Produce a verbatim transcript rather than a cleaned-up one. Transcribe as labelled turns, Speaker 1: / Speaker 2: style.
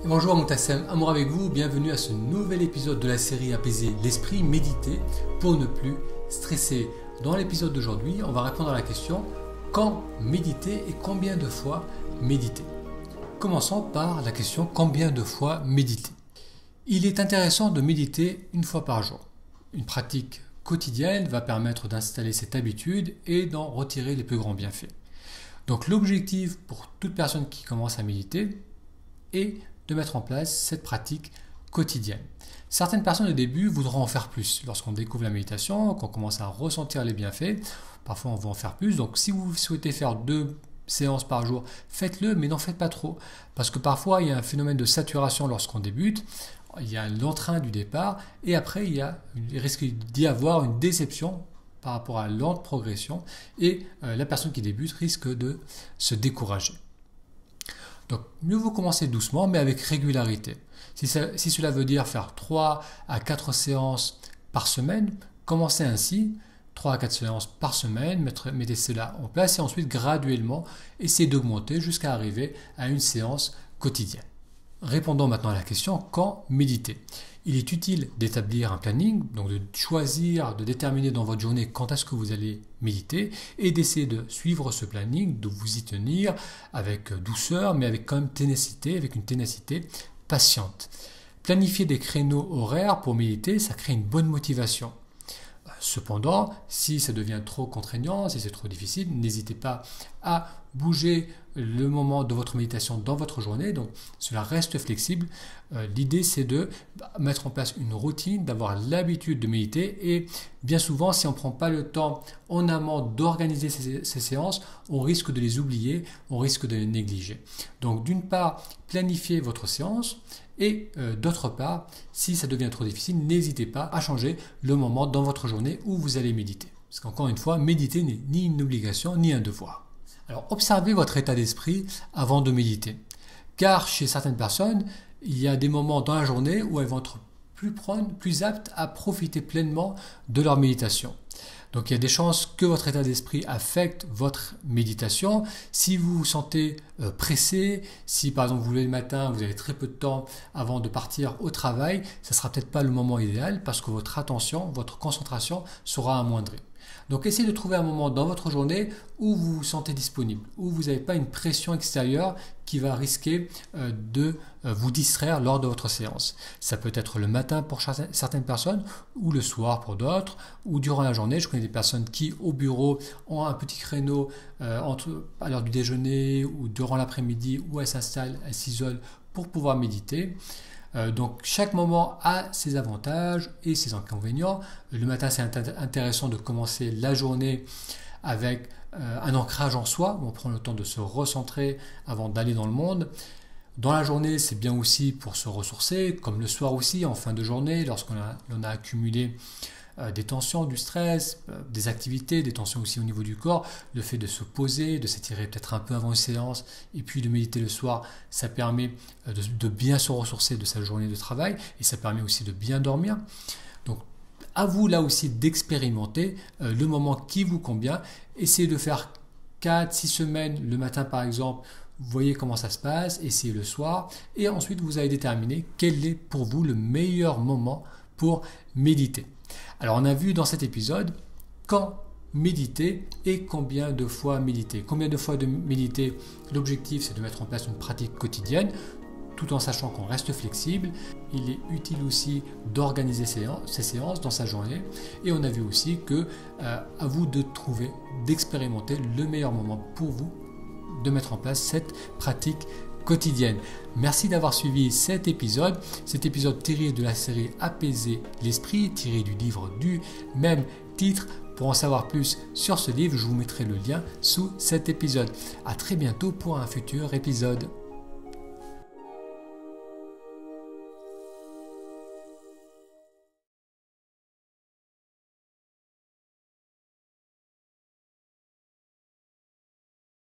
Speaker 1: Bonjour Moutassem, amour avec vous, bienvenue à ce nouvel épisode de la série Apaiser l'esprit, méditer pour ne plus stresser. Dans l'épisode d'aujourd'hui, on va répondre à la question quand méditer et combien de fois méditer. Commençons par la question combien de fois méditer. Il est intéressant de méditer une fois par jour. Une pratique quotidienne va permettre d'installer cette habitude et d'en retirer les plus grands bienfaits. Donc l'objectif pour toute personne qui commence à méditer est de mettre en place cette pratique quotidienne. Certaines personnes au début voudront en faire plus. Lorsqu'on découvre la méditation, qu'on commence à ressentir les bienfaits, parfois on veut en faire plus. Donc si vous souhaitez faire deux séances par jour, faites-le, mais n'en faites pas trop. Parce que parfois il y a un phénomène de saturation lorsqu'on débute, il y a l'entrain du départ, et après il, y a, il risque d'y avoir une déception par rapport à la lente progression, et euh, la personne qui débute risque de se décourager. Donc, mieux vaut commencer doucement, mais avec régularité. Si, ça, si cela veut dire faire trois à quatre séances par semaine, commencez ainsi, trois à quatre séances par semaine, mettre, mettez cela en place et ensuite graduellement, essayez d'augmenter jusqu'à arriver à une séance quotidienne. Répondons maintenant à la question quand méditer. Il est utile d'établir un planning, donc de choisir, de déterminer dans votre journée quand est-ce que vous allez méditer et d'essayer de suivre ce planning, de vous y tenir avec douceur mais avec quand même ténacité, avec une ténacité patiente. Planifier des créneaux horaires pour méditer, ça crée une bonne motivation. Cependant, si ça devient trop contraignant, si c'est trop difficile, n'hésitez pas à bouger le moment de votre méditation dans votre journée. Donc, cela reste flexible. Euh, l'idée, c'est de mettre en place une routine, d'avoir l'habitude de méditer. Et bien souvent, si on ne prend pas le temps en amont d'organiser ces, ces séances, on risque de les oublier, on risque de les négliger. Donc, d'une part, planifiez votre séance. Et euh, d'autre part, si ça devient trop difficile, n'hésitez pas à changer le moment dans votre journée où vous allez méditer. Parce qu'encore une fois, méditer n'est ni une obligation ni un devoir. Alors observez votre état d'esprit avant de méditer. Car chez certaines personnes, il y a des moments dans la journée où elles vont être plus prones, plus aptes à profiter pleinement de leur méditation. Donc il y a des chances que votre état d'esprit affecte votre méditation. Si vous vous sentez euh, pressé, si par exemple vous levez le matin, vous avez très peu de temps avant de partir au travail, ça ne sera peut-être pas le moment idéal parce que votre attention, votre concentration sera amoindrie. Donc essayez de trouver un moment dans votre journée où vous vous sentez disponible, où vous n'avez pas une pression extérieure qui va risquer euh, de euh, vous distraire lors de votre séance. Ça peut être le matin pour certaines personnes, ou le soir pour d'autres, ou durant la journée. Je connais des personnes qui au bureau ont un petit créneau euh, entre, à l'heure du déjeuner ou durant l'après-midi où elles s'installent, elles s'isolent pour pouvoir méditer. Euh, donc chaque moment a ses avantages et ses inconvénients. Le matin, c'est int- intéressant de commencer la journée avec euh, un ancrage en soi, où on prend le temps de se recentrer avant d'aller dans le monde. Dans la journée, c'est bien aussi pour se ressourcer, comme le soir aussi, en fin de journée, lorsqu'on a, on a accumulé euh, des tensions, du stress, euh, des activités, des tensions aussi au niveau du corps. Le fait de se poser, de s'étirer peut-être un peu avant une séance, et puis de méditer le soir, ça permet euh, de, de bien se ressourcer de sa journée de travail, et ça permet aussi de bien dormir. Donc, à vous là aussi d'expérimenter euh, le moment qui vous convient. Essayez de faire quatre six semaines le matin par exemple. Vous voyez comment ça se passe, essayez le soir et ensuite vous allez déterminer quel est pour vous le meilleur moment pour méditer. Alors on a vu dans cet épisode quand méditer et combien de fois méditer. Combien de fois de méditer, l'objectif c'est de mettre en place une pratique quotidienne tout en sachant qu'on reste flexible. Il est utile aussi d'organiser ces séances dans sa journée. Et on a vu aussi que euh, à vous de trouver, d'expérimenter le meilleur moment pour vous de mettre en place cette pratique quotidienne. Merci d'avoir suivi cet épisode. Cet épisode tiré de la série Apaiser l'esprit, tiré du livre du même titre. Pour en savoir plus sur ce livre, je vous mettrai le lien sous cet épisode. À très bientôt pour un futur épisode.